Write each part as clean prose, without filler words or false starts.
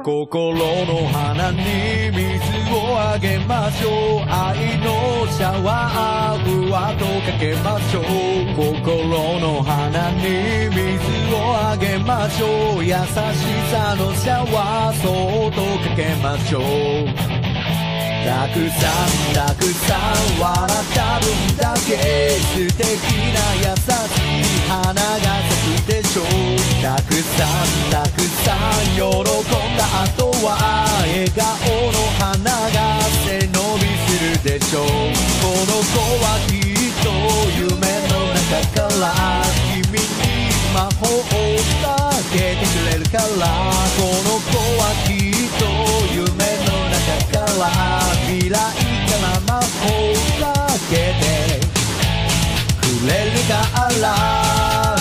心の花に水をあげましょう。愛のシャワーふわっとかけましょう。心の花に水をあげましょう。優しさのシャワーそっとかけましょう。たくさんたくさん笑った分だけ素敵な優しい花が咲くでしょう。たくさんたくさん喜んだ後は笑顔の花が背伸びするでしょう。この子はきっと夢の中から君に魔法をかけてくれるから。この子はきっと夢の中から未来から魔法かけてくれるから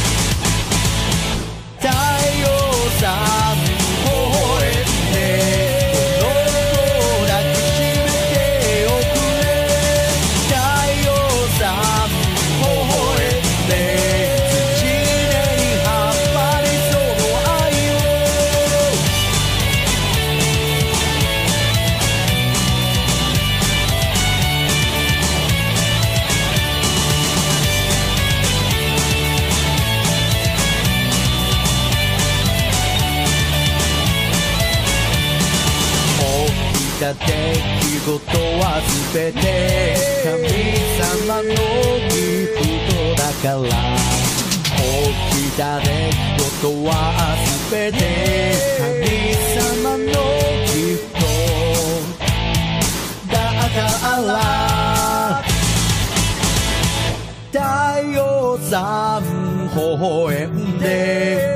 太陽さん微笑んでこの子を抱きしめておくれ。太陽さん微笑んで土に葉っぱにその愛を。出来事は全て神様のギフトだから。起きた出来事は全て神様のギフトだから。太陽さん微笑んで